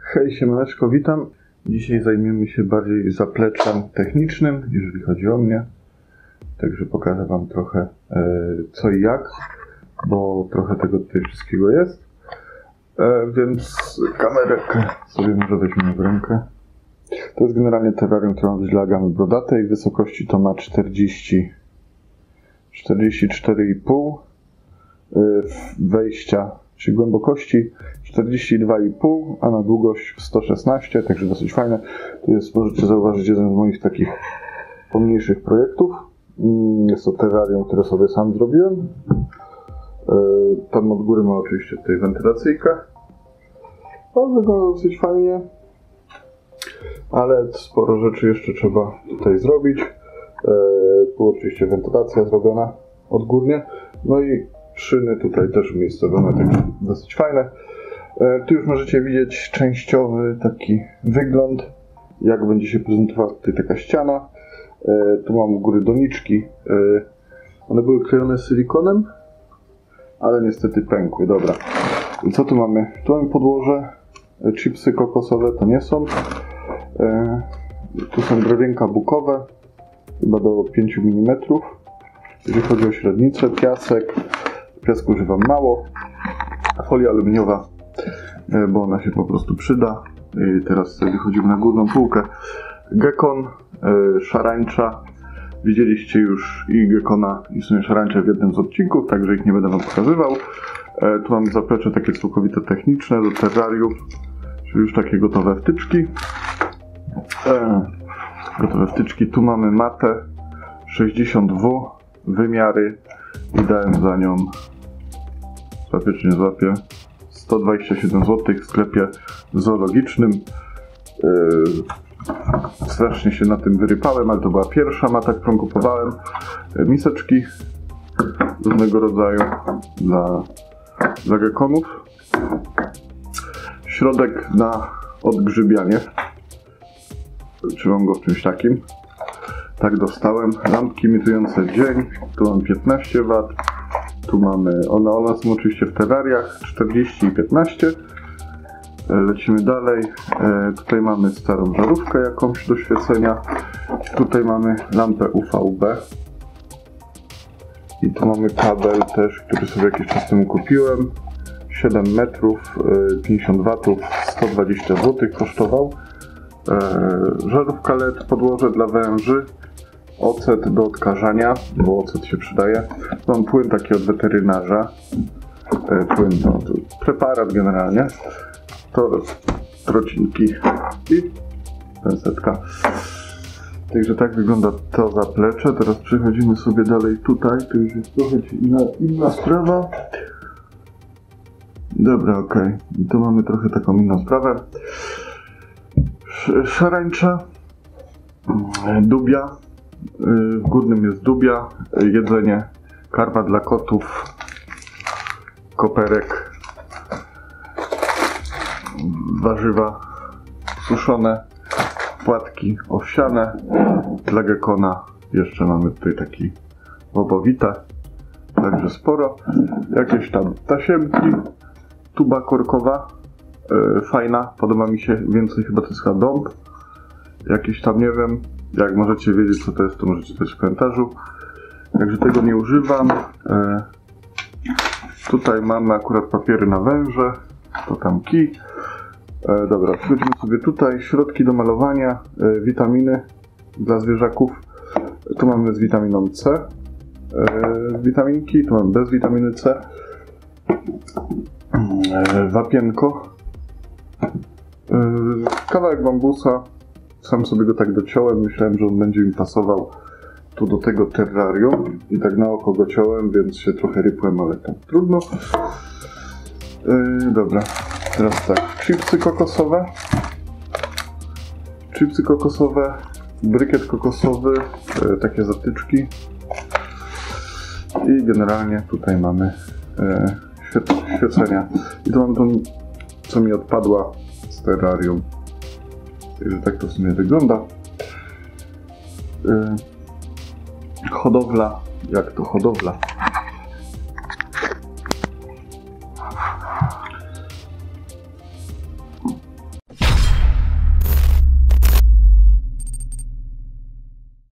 Hej, siemaneczko, witam. Dzisiaj zajmiemy się bardziej zapleczem technicznym, jeżeli chodzi o mnie. Także pokażę wam trochę co i jak, bo trochę tego tutaj wszystkiego jest. Więc kamerkę sobie może weźmiemy w rękę. To jest generalnie terrarium, które ma być dla gamy brodatej. Wysokości to ma 44,5 wejścia, czyli głębokości 42,5, a na długość 116, także dosyć fajne. To jest, możecie zauważyć, jeden z moich takich pomniejszych projektów. Jest to terrarium, które sobie sam zrobiłem. Tam od góry ma oczywiście tutaj wentylacyjkę. To wygląda dosyć fajnie, ale sporo rzeczy jeszcze trzeba tutaj zrobić. Tu oczywiście wentylacja zrobiona odgórnie. No i szyny tutaj też umiejscowione, także dosyć fajne. Tu już możecie widzieć częściowy taki wygląd, jak będzie się prezentowała tutaj taka ściana. Tu mam u góry doniczki. One były klejone silikonem, ale niestety pękły. Dobra. I co tu mamy? Tu mamy podłoże. Chipsy kokosowe to nie są. Tu są drewienka bukowe, chyba do 5 mm. Jeżeli chodzi o średnicę, piasek. Piasku używam mało. Folia aluminiowa, bo ona się po prostu przyda. I teraz wychodzimy na górną półkę. Gekon, szarańcza. Widzieliście już i gekona, i w sumie szarańcze w jednym z odcinków, także ich nie będę wam pokazywał. Tu mam zaplecze takie całkowite techniczne do terrariów, czyli już takie gotowe wtyczki. Gotowe wtyczki. Tu mamy matę 60W, wymiary i dałem za nią, złapię czy nie złapię, 127 zł w sklepie zoologicznym. Strasznie się na tym wyrypałem, ale to była pierwsza mata, którą kupowałem. Miseczki różnego rodzaju dla gekonów. Środek na odgrzybianie. Trzymam go w czymś takim. Tak dostałem. Lampki imitujące dzień. Tu mam 15 W. Tu mamy, one są oczywiście w terrariach, 40 i 15. Lecimy dalej. Tutaj mamy starą żarówkę jakąś do świecenia. Tutaj mamy lampę UVB. I tu mamy kabel też, który sobie jakiś czas temu kupiłem. 7 metrów, 50 W, 120 zł kosztował. Żarówka LED, podłoże dla węży. Ocet do odkażania, bo ocet się przydaje. Mam płyn taki od weterynarza. Płyn, no, to preparat generalnie. To trocinki i pensetka. Także tak wygląda to zaplecze. Teraz przechodzimy sobie dalej tutaj. To już jest trochę inna sprawa. Dobra, ok. I tu mamy trochę taką inną sprawę. Szarańcza. Dubia. W górnym jest dubia. Jedzenie. Karma dla kotów. Koperek. Warzywa suszone, płatki owsiane, dla gekona jeszcze mamy tutaj taki łobowite, także sporo, jakieś tam tasiemki, tuba korkowa, fajna, podoba mi się, więcej chyba to jest chyba dąb, jakieś tam nie wiem, jak możecie wiedzieć co to jest, to możecie dać w komentarzu, także tego nie używam. Tutaj mamy akurat papiery na węże, to tam kij. Dobra, przechodzimy sobie tutaj, środki do malowania, witaminy dla zwierzaków. Tu mamy z witaminą C witaminki, tu mamy bez witaminy C. Wapienko. Kawałek bambusa, sam sobie go tak dociąłem, myślałem, że on będzie mi pasował tu do tego terrarium i tak na oko go ciąłem, więc się trochę rypłem, ale tam trudno. Dobra. Teraz tak, chipsy kokosowe, brykiet kokosowy, takie zatyczki i generalnie tutaj mamy świecenia. I tu mam tą, co mi odpadła z terrarium, także tak to w sumie wygląda. Hodowla, jak to hodowla?